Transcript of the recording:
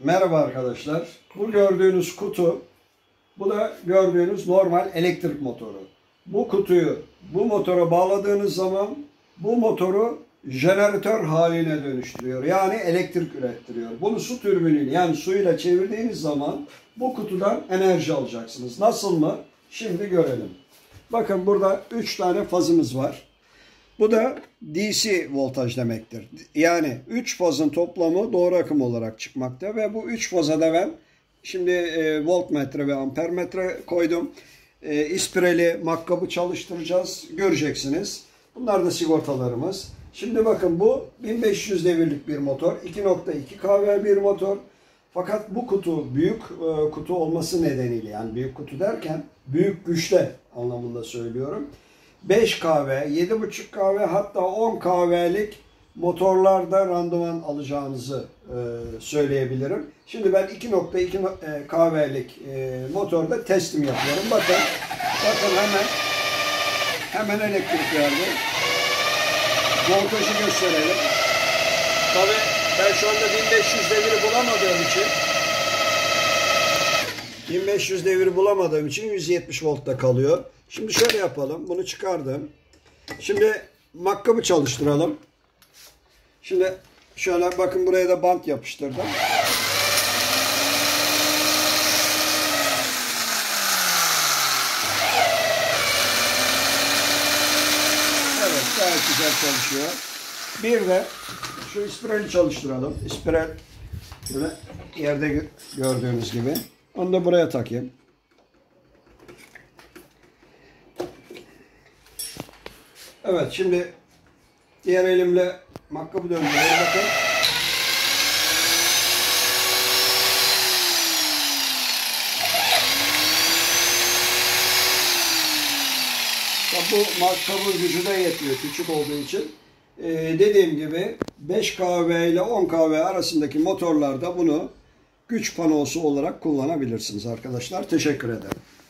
Merhaba arkadaşlar. Bu gördüğünüz kutu, bu da gördüğünüz normal elektrik motoru. Bu kutuyu bu motora bağladığınız zaman bu motoru jeneratör haline dönüştürüyor. Yani elektrik ürettiriyor. Bunu su türbiniyle yani suyla çevirdiğiniz zaman bu kutudan enerji alacaksınız. Nasıl mı? Şimdi görelim. Bakın burada 3 tane fazımız var. Bu da DC voltaj demektir. Yani 3 fazın toplamı doğru akım olarak çıkmakta ve bu 3 faza da ben şimdi voltmetre ve ampermetre koydum. İspireli makkabı çalıştıracağız. Göreceksiniz. Bunlar da sigortalarımız. Şimdi bakın bu 1500 devirlik bir motor. 2.2 kW bir motor. Fakat bu kutu büyük kutu olması nedeniyle, yani büyük kutu derken büyük güçte anlamında söylüyorum. 5 kW, 7.5 kW hatta 10 kW'lik motorlarda randıman alacağınızı söyleyebilirim. Şimdi ben 2.2 kW'lik motorda testim yapıyorum. Bakın hemen elektrik verdi. Voltajı gösterelim. Tabii ben şu anda 1500 deviri bulamadığım için 170 voltta kalıyor. Şimdi şöyle yapalım. Bunu çıkardım. Şimdi makkabı çalıştıralım. Şimdi şöyle bakın, buraya da bant yapıştırdım. Evet, gayet güzel çalışıyor. Bir de şu ispirali çalıştıralım. İspiral şöyle yerde gördüğünüz gibi. Onu da buraya takayım. Evet, şimdi diğer elimle makkabı döndürüyorum. Bakın. Bu makkabın gücü de yetiyor küçük olduğu için. Dediğim gibi 5 kW ile 10 kW arasındaki motorlarda bunu güç panosu olarak kullanabilirsiniz arkadaşlar. Teşekkür ederim.